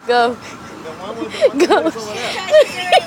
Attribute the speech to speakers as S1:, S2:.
S1: Go.
S2: The one with the
S1: Go.
S2: legs over there.